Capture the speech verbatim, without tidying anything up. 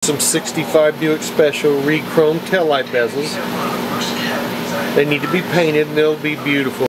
some sixty-five Buick Special re-chrome taillight bezels. They need to be painted and they'll be beautiful.